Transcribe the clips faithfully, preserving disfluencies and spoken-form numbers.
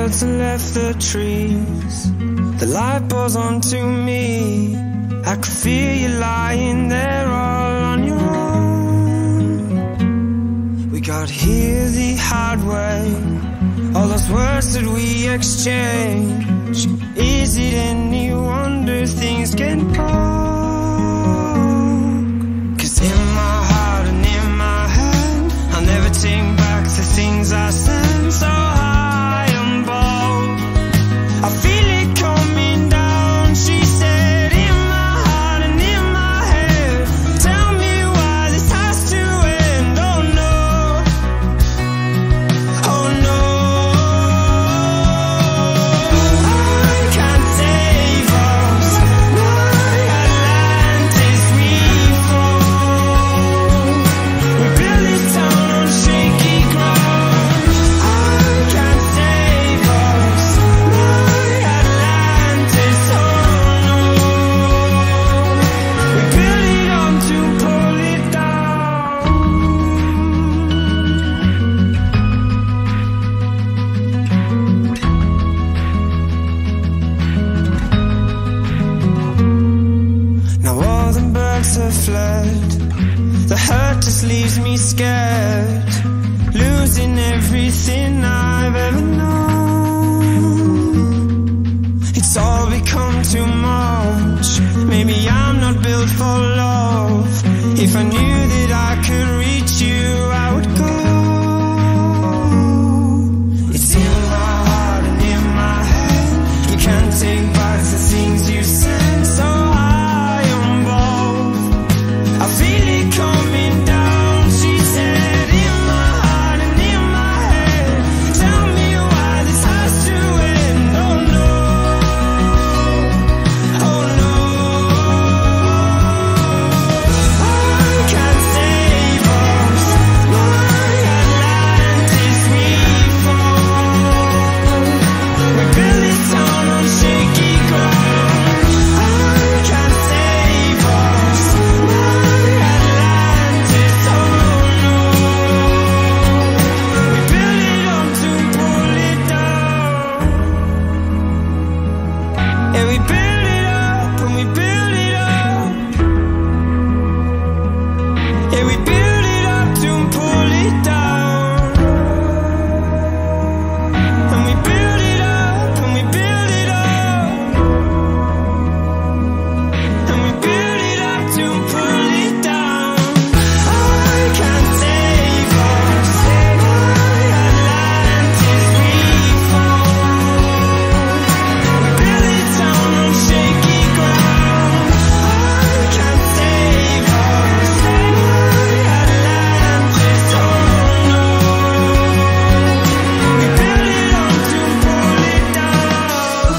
birds and left the trees. The light pours onto me. I could feel you lying there all on your own. We got here the hard way. All those words that we exchange. Is it any wonder things get cold? 'Cause in my heart and in my head, I'll never take back the things I said. So high and bold, I feel it coming down. She said, in my heart and in my head, tell me why this has to end. Oh no, oh no, I can't save us. My Atlantis, we fall. We build this town on shaky ground. I can't save us. My Atlantis, oh no. We build it up to pull it down. Now all the birds have fled. The hurt just leaves me scared, losing everything I've ever known. It's all become too much. Maybe I'm not built for love. If I knew that I could reach you, I would go. It's in my heart and in my head. You can't take back the things you said. So high on both, I feel it coming down. She said, in my heart and in my head, tell me why this has to end. Oh no, oh no, I can't save us. My Atlantis, we fall. We build this town on shaky ground. I can't save us. My Atlantis, oh no. We build it up to pull it down. Yeah, we build it up and we build it up. Yeah, we build it up to pull it down. And we build it up and we build it up. And we build it up to pull it down. I can't save us. My Atlantis, we fall. We build this town on shaky ground. I can't save us. My Atlantis, oh no. We build it up to pull it down.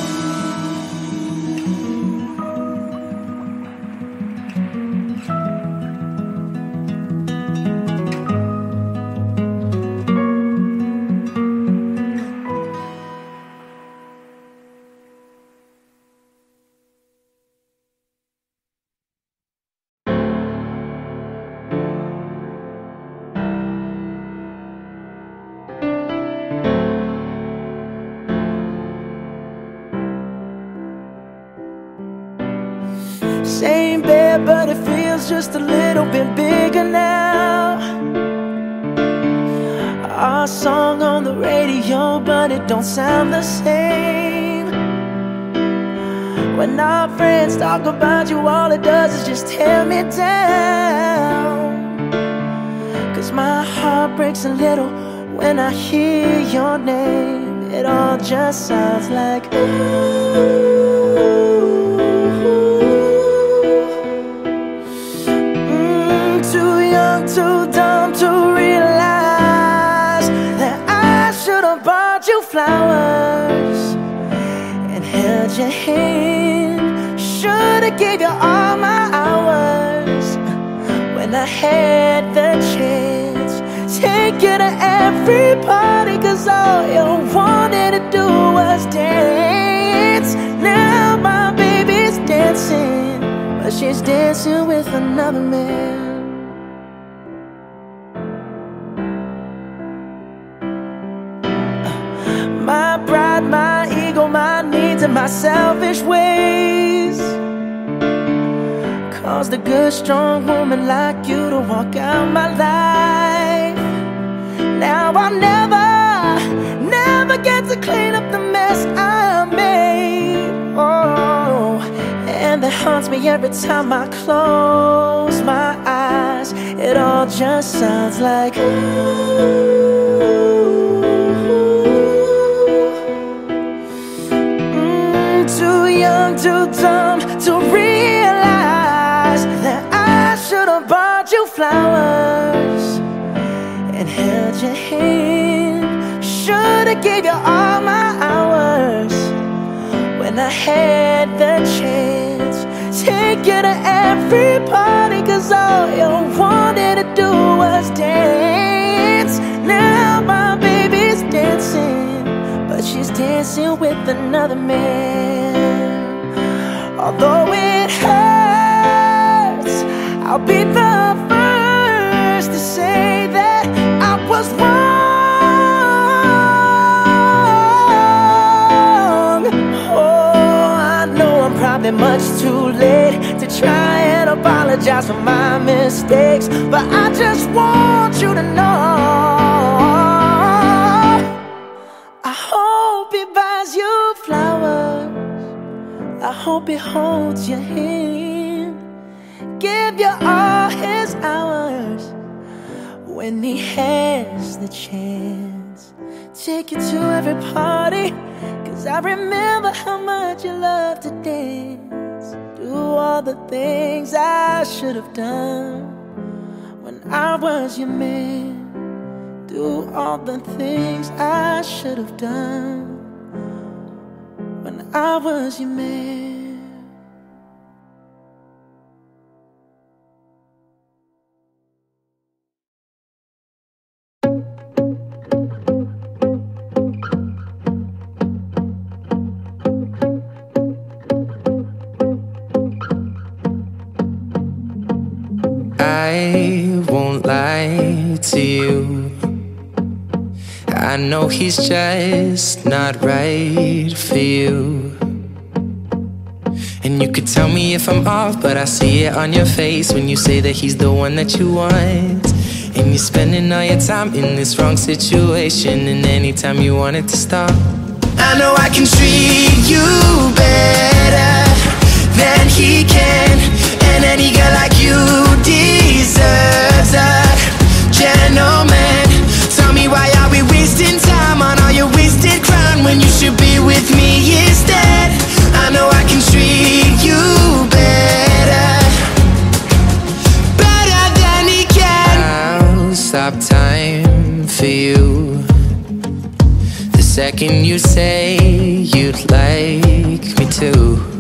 Same bed, but it feels just a little bit bigger now. Our song on the radio, but it don't sound the same. When our friends talk about you, all it does is just tear me down. 'Cause my heart breaks a little when I hear your name. It all just sounds like ooh. Too dumb to realize that I should have bought you flowers and held your hand. Should have gave you all my hours when I had the chance. Take you to every party, 'cause all you wanted to do was dance. Now my baby's dancing, but she's dancing with another man. My in my selfish ways. Caused a good, strong woman like you to walk out my life. Now I'll never, never get to clean up the mess I made. Oh, and that haunts me every time I close my eyes. It all just sounds like ooh. Mm, too young, too dumb to realize that I should have bought you flowers and held your hand. Should've gave you all my hours when I had the chance. Take you to every party, cause all you wanted to do was dance. Now my baby's dancing, but she's dancing with another man. Although it hurts, I'll be the first to say that I was wrong. Oh, I know I'm probably much too late to try and apologize for my mistakes, but I just want you to know I hope he buys you flowers, I hope he holds your hand, give you all his hours when he has the chance. Take you to every party, cause I remember how much you love to dance. Do all the things I should have done when I was your man. Do all the things I should have done when I was your man. I won't lie to you, I know he's just not right for you. And you could tell me if I'm off, but I see it on your face when you say that he's the one that you want. And you're spending all your time in this wrong situation, and anytime you want it to stop, I know I can treat you better than he can. And any girl like you deserves a gentleman. Tell me, why are we wasting time on all your wasted crown when you should be with me instead? I know I can treat you better, better than he can. I'll stop time for you the second you say you'd like me to.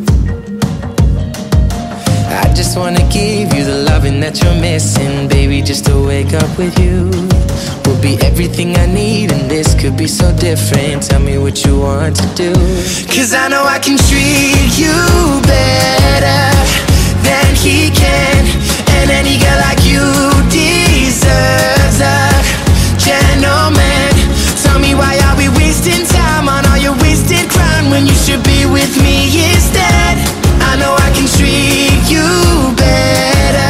I just wanna give you the loving that you're missing, baby. Just to wake up with you will be everything I need, and this could be so different. Tell me what you want to do, cause I know I can treat you better than he can. And any girl like you deserves a gentleman. Tell me, why are we wasting time on all your wasted crown when you should be with me instead? I know I can treat you better,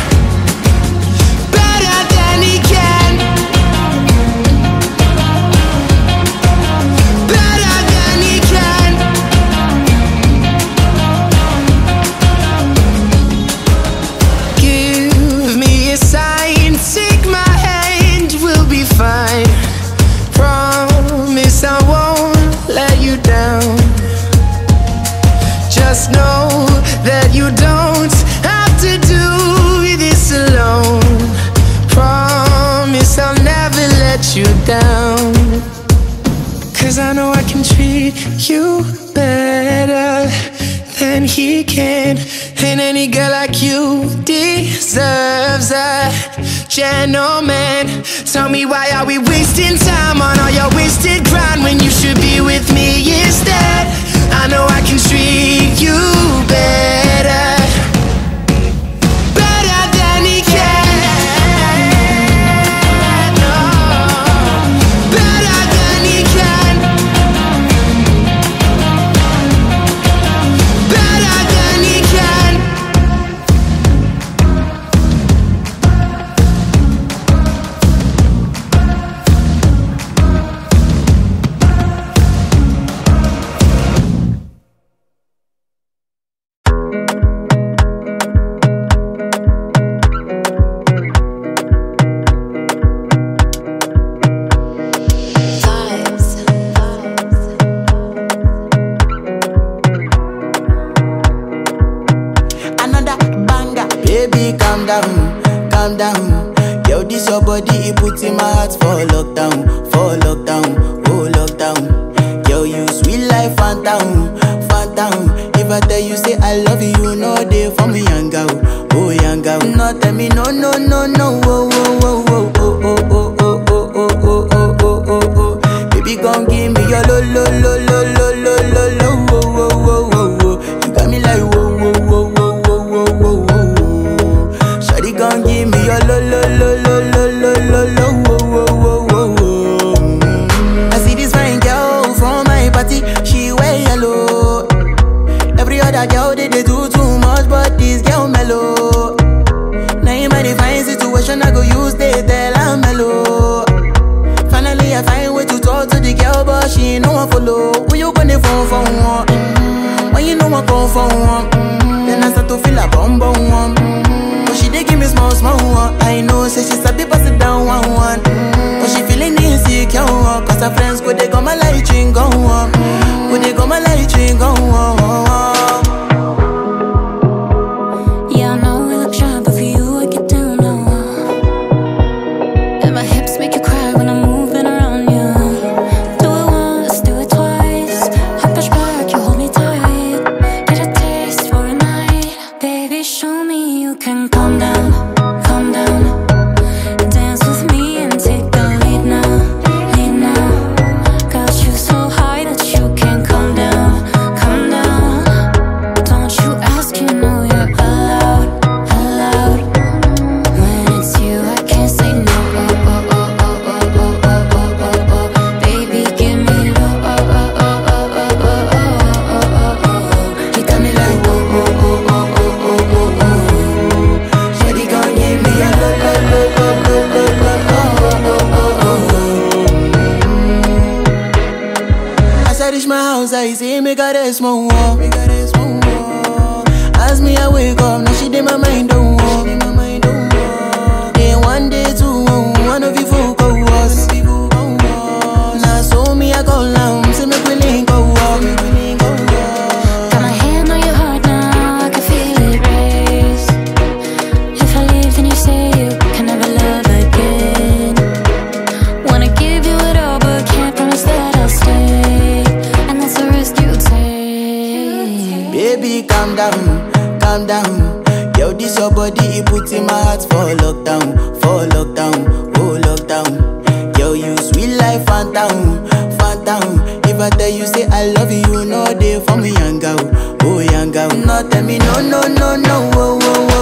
better than he can, better than he can. Give me a sign, take my hand, we'll be fine. Promise I won't let you down. Just know that you don't have to do this alone. Promise I'll never let you down, cause I know I can treat you better than he can. And any girl like you deserves a gentleman. Tell me, why are we wasting time on all your wasted grind when you should be with me instead? I know I can treat you better, better than he can, oh, better than he can. calm down, calm down. Yo, this your body, it puts in my heart for lockdown, for lockdown, oh lockdown. Yo, you sweet life, phantom, phantom. If I tell you say I love you, you know they for me, young girl, oh young girl. No, tell me no, no, no, no, oh, oh, oh, oh, oh, oh, oh, oh, oh, oh, oh, oh, oh, oh. Baby, gon' give me your lo, lo, lo, lo, lo, lo, lo, lo, oh, oh, oh, oh, oh. You got me like whoa, whoa, whoa, whoa, whoa, whoa, whoa, whoa. Shawty gon' give me your lo, lo, lo, lo, lo, lo, lo, lo, oh, oh, oh, oh, oh. I see this fine girl from my party, she wear yellow. Every other girl they, they do too much, but this girl mellow. Now in my divine situation, I go use they tell I'm mellow. Finally I find way to talk to the girl, but she ain't no one follow. Who you gonna phone for one? Mm-hmm. When you know I come for one, mm-hmm. Then I start to feel a bum bum one. Mm-hmm. But she dey give me small small one. I know say she sabi pass it down one one. Mm-hmm. But she feeling insecure, cause her friends go they go my light ring go on. Go they go my light ring go on. Yeah, I know we look shy, but for you I get down low. And my hips make you cry when I'm moving around you. Do it once, do it twice. I push back, you hold me tight. Get a taste for a night. Baby, show me you can calm down, calm down. Dance with me and take the lead now, lead now. Got you so high that you can't come down, come down. Don't you ask, you know you're allowed, allowed. When it's you, I can't say no. Oh, oh, oh, oh, oh, oh, oh, oh, oh, oh. Baby, give me low. Oh, oh, oh, oh, oh, oh, oh, oh, oh, oh. You got me like whoa, whoa, whoa, whoa, whoa, whoa, whoa, whoa. Shawty gon' give me a low, low, low, low, low, low, low, oh, oh, oh, oh. As I reach my house, I see me got a small wall. Me got a small wall. As me I wake up, now she did my mind don't walk. Then one day two, one of you folk go was. Now so me I go down, see me willing go walk. Got my hand on your heart now, I can feel it race. If I leave, then you say you can never love again. Wanna give you it all, but can't promise that I'll stay. And that's the risk you take. Baby, calm down, calm down. Yo, this your body, it puts in my heart for lockdown, for lockdown, oh lockdown. Yo, you sweet life, phantom, phantom. If I tell you say I love you, you know they for me, young girl, oh young girl. No, tell me no, no, no, no, oh, oh, oh.